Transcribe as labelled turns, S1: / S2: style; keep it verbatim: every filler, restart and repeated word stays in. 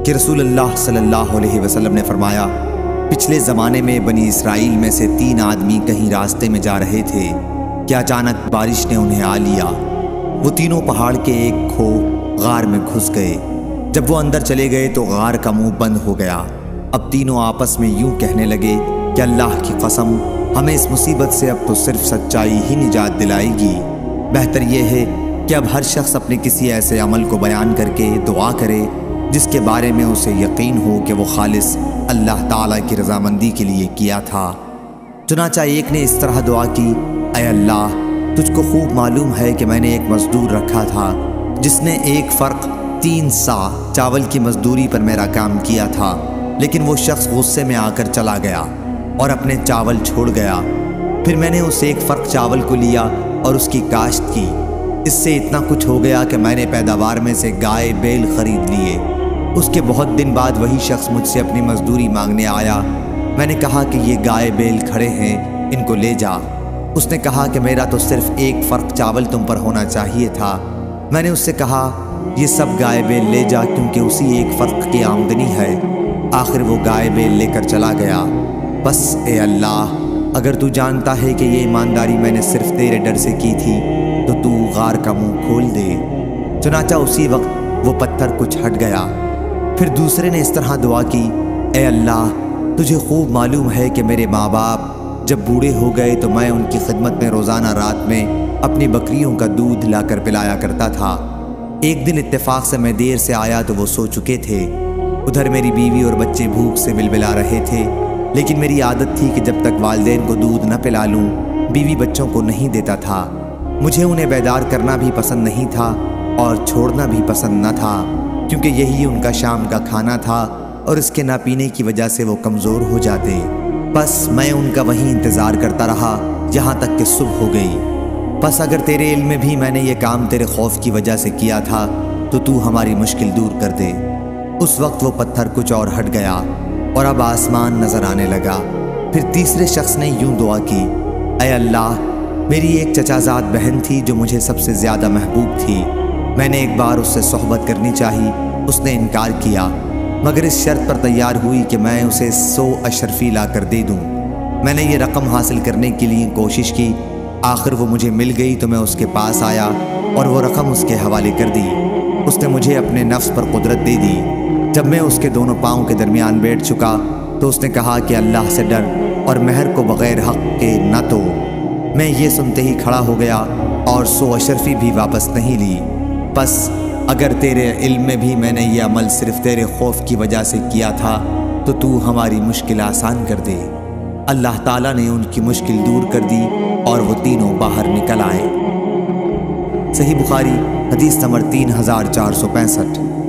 S1: कि रसूलुल्लाह सल्लल्लाहु अलैहि वसल्लम ने फरमाया, पिछले ज़माने में बनी इसराइल में से तीन आदमी कहीं रास्ते में जा रहे थे कि अचानक बारिश ने उन्हें आ लिया। वो तीनों पहाड़ के एक खो गार में घुस गए। जब वो अंदर चले गए तो गार का मुंह बंद हो गया। अब तीनों आपस में यूं कहने लगे कि अल्लाह की कसम, हमें इस मुसीबत से अब तो सिर्फ सच्चाई ही निजात दिलाएगी। बेहतर यह है कि अब हर शख्स अपने किसी ऐसे अमल को बयान करके दुआ करे जिसके बारे में उसे यकीन हो कि वो खालिस अल्लाह ताला की रज़ामंदी के लिए किया था। चुनाचा एक ने इस तरह दुआ की, ऐ अल्लाह, तुझको खूब मालूम है कि मैंने एक मज़दूर रखा था जिसने एक फ़र्क तीन सा चावल की मज़दूरी पर मेरा काम किया था, लेकिन वो शख्स गुस्से में आकर चला गया और अपने चावल छोड़ गया। फिर मैंने उस एक फ़र्क चावल को लिया और उसकी काश्त की। इससे इतना कुछ हो गया कि मैंने पैदावार में से गाय बैल खरीद लिए। उसके बहुत दिन बाद वही शख्स मुझसे अपनी मजदूरी मांगने आया। मैंने कहा कि ये गाय बैल खड़े हैं, इनको ले जा। उसने कहा कि मेरा तो सिर्फ एक फ़र्क चावल तुम पर होना चाहिए था। मैंने उससे कहा, ये सब गाय बैल ले जा, क्योंकि उसी एक फ़र्क की आमदनी है। आखिर वो गाय बैल लेकर चला गया। बस ए अल्लाह, अगर तू जानता है कि ये ईमानदारी मैंने सिर्फ तेरे डर से की थी तो तू गार का मुंह खोल दे। चुनाचा उसी वक्त वो पत्थर कुछ हट गया। फिर दूसरे ने इस तरह दुआ की, ए अल्लाह, तुझे खूब मालूम है कि मेरे माँ बाप जब बूढ़े हो गए तो मैं उनकी खिदमत में रोज़ाना रात में अपनी बकरियों का दूध लाकर पिलाया करता था। एक दिन इत्तेफाक से मैं देर से आया तो वो सो चुके थे। उधर मेरी बीवी और बच्चे भूख से बिलबिला रहे थे, लेकिन मेरी आदत थी कि जब तक वालिदैन को दूध न पिला लूँ बीवी बच्चों को नहीं देता था। मुझे उन्हें बेदार करना भी पसंद नहीं था और छोड़ना भी पसंद न था, क्योंकि यही उनका शाम का खाना था और इसके ना पीने की वजह से वो कमज़ोर हो जाते। बस मैं उनका वहीं इंतज़ार करता रहा यहाँ तक कि सुबह हो गई। बस अगर तेरे इल्म में भी मैंने ये काम तेरे खौफ की वजह से किया था तो तू हमारी मुश्किल दूर कर दे। उस वक्त वो पत्थर कुछ और हट गया और अब आसमान नज़र आने लगा। फिर तीसरे शख्स ने यूं दुआ की, ऐ अल्लाह, मेरी एक चचाजाद बहन थी जो मुझे सबसे ज़्यादा महबूब थी। मैंने एक बार उससे सोहबत करनी चाहिए, उसने इनकार किया, मगर इस शर्त पर तैयार हुई कि मैं उसे सौ अशरफी ला कर दे दूँ। मैंने ये रकम हासिल करने के लिए कोशिश की। आखिर वो मुझे मिल गई तो मैं उसके पास आया और वो रकम उसके हवाले कर दी। उसने मुझे अपने नफ्स पर कुदरत दे दी। जब मैं उसके दोनों पाँव के दरमियान बैठ चुका तो उसने कहा कि अल्लाह से डर और महर को बग़ैर हक़ के न तो। मैं ये सुनते ही खड़ा हो गया और सौ अशरफी भी वापस नहीं ली। बस अगर तेरे इल्म में भी मैंने ये अमल सिर्फ तेरे खौफ की वजह से किया था तो तू हमारी मुश्किल आसान कर दे। अल्लाह ताला ने उनकी मुश्किल दूर कर दी और वो तीनों बाहर निकल आए। सही बुखारी हदीस नंबर तीन हज़ार चार सौ पैंसठ।